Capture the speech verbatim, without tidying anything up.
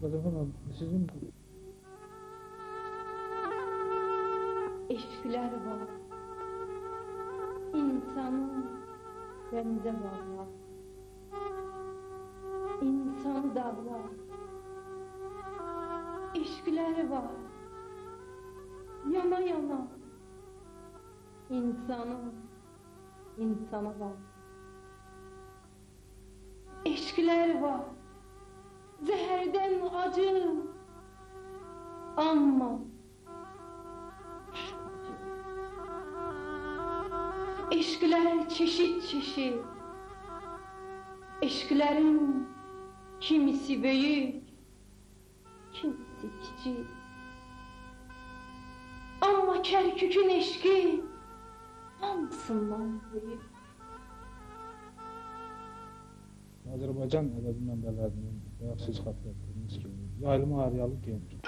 Efendim, sizin eşkler var, insanın bende var, insan da var, eşkler var, yana yana, insanın insana var, eşkler var, zehirden acı, ama eşkler çeşit çeşit, eşklerin kimisi büyük, kimisi küçük. Ama Kerkük'ün eşki hamısından büyük. Azərbaycan ədəbi mənbələrinin bayaq siz xatırladığınız kimi yayılma ariyalıq gendir.